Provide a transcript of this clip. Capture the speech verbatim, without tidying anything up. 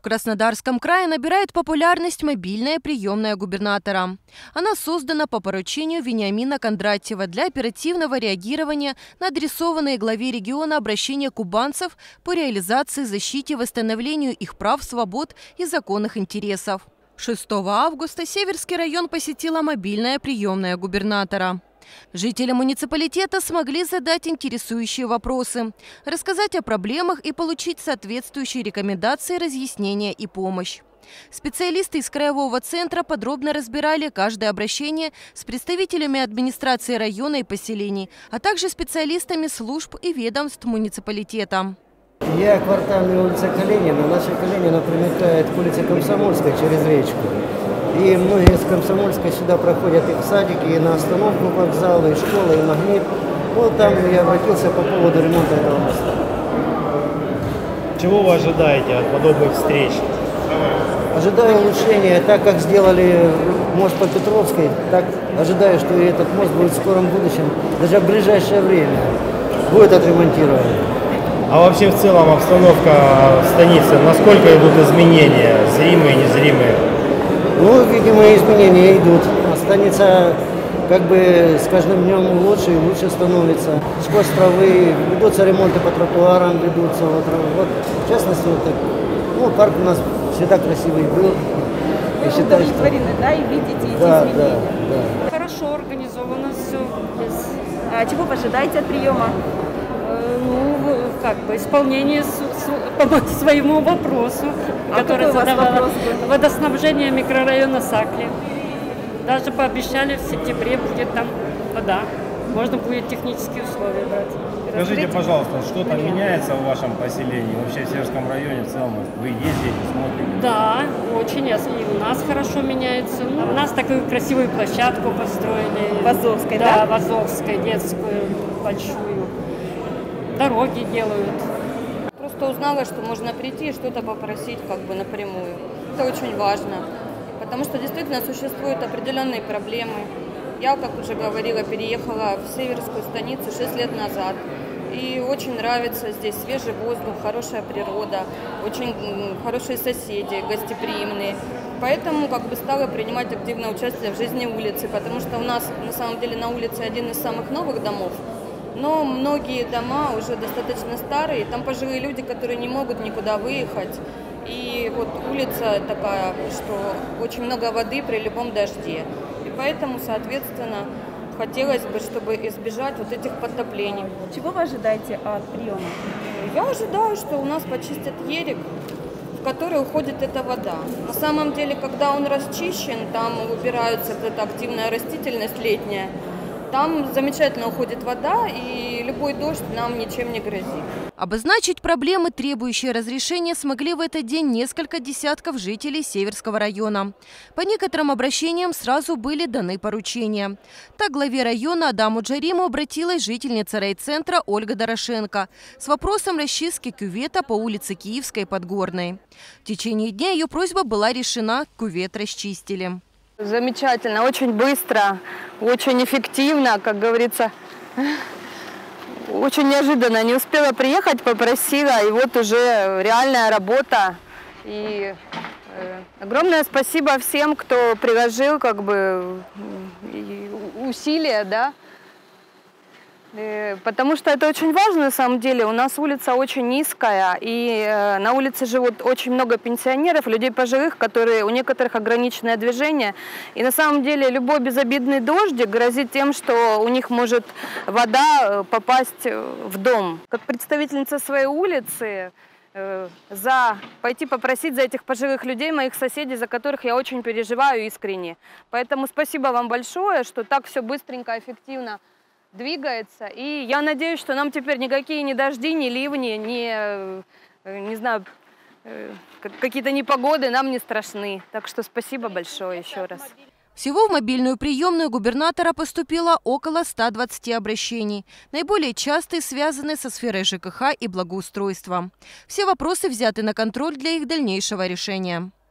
Краснодарском крае набирает популярность мобильная приемная губернатора. Она создана по поручению Вениамина Кондратьева для оперативного реагирования на адресованные главе региона обращения кубанцев по реализации, защите и восстановлению их прав, свобод и законных интересов. шестого августа Северский район посетила мобильная приемная губернатора. Жители муниципалитета смогли задать интересующие вопросы, рассказать о проблемах и получить соответствующие рекомендации, разъяснения и помощь. Специалисты из краевого центра подробно разбирали каждое обращение с представителями администрации района и поселений, а также специалистами служб и ведомств муниципалитета. Я квартальная улица Калинина. Наша Калинина примыкает к улице Комсомольской через речку. И многие из Комсомольской сюда проходят и в садики, и на остановку вокзала, и школа, и магнит. Вот там я обратился по поводу ремонта этого моста. Чего вы ожидаете от подобных встреч? Ожидаю улучшения, так как сделали мост по Петровской, так ожидаю, что и этот мост будет в скором будущем, даже в ближайшее время, будет отремонтирован. А вообще в целом обстановка в станице, насколько идут изменения, зримые, незримые? Ну, видимо, изменения идут. Станица как бы с каждым днем лучше и лучше становится. Сквозь травы ведутся ремонты по тротуарам, ведутся. Вот, вот в частности, вот так. Ну, парк у нас всегда красивый был. Вы удовлетворены, что... да, и видите эти да, изменения? Да, да. Хорошо организовано все. Без... А чего вы ожидаете от приема? Ну, как бы исполнение с, с, по своему вопросу, а который задавал водоснабжение микрорайона Сакли. Даже пообещали, в сентябре будет там вода. Можно будет технические условия брать. Скажите, пожалуйста, что-то меняется в вашем поселении, вообще в Северском районе в целом? Вы ездите, смотрите? Да, очень. И у нас хорошо меняется. У нас такую красивую площадку построили. В Азовской, да? Да, в Азовской, детскую, большую. Дороги делают. Просто узнала, что можно прийти и что-то попросить как бы напрямую. Это очень важно, потому что действительно существуют определенные проблемы. Я, как уже говорила, переехала в Северскую станицу шесть лет назад. И очень нравится здесь свежий воздух, хорошая природа, очень хорошие соседи, гостеприимные. Поэтому как бы стала принимать активное участие в жизни улицы, потому что у нас на самом деле на улице один из самых новых домов. Но многие дома уже достаточно старые, там пожилые люди, которые не могут никуда выехать. И вот улица такая, что очень много воды при любом дожде. И поэтому, соответственно, хотелось бы, чтобы избежать вот этих подтоплений. Чего вы ожидаете от приема? Я ожидаю, что у нас почистят ерик, в который уходит эта вода. На самом деле, когда он расчищен, там убирается вот эта активная растительность летняя. Там замечательно уходит вода, и любой дождь нам ничем не грозит. Обозначить проблемы, требующие разрешения, смогли в этот день несколько десятков жителей Северского района. По некоторым обращениям сразу были даны поручения. Так, главе района Адаму Джариму обратилась жительница райцентра Ольга Дорошенко с вопросом расчистки кювета по улице Киевской и Подгорной. В течение дня ее просьба была решена, кювет расчистили. Замечательно, очень быстро, очень эффективно, как говорится, очень неожиданно. Не успела приехать, попросила, и вот уже реальная работа. И э, огромное спасибо всем, кто приложил как бы усилия, да. Потому что это очень важно на самом деле. У нас улица очень низкая, и э, на улице живут очень много пенсионеров, людей пожилых, которые у некоторых ограниченное движение. И на самом деле любой безобидный дождик грозит тем, что у них может вода попасть в дом. Как представительница своей улицы, э, за пойти попросить за этих пожилых людей, моих соседей, за которых я очень переживаю искренне. Поэтому спасибо вам большое, что так все быстренько, эффективно двигается. И я надеюсь, что нам теперь никакие ни дожди, ни ливни, ни, не знаю, какие-то непогоды нам не страшны. Так что спасибо большое еще раз. Всего в мобильную приемную губернатора поступило около ста двадцати обращений. Наиболее частые связаны со сферой ЖКХ и благоустройства. Все вопросы взяты на контроль для их дальнейшего решения.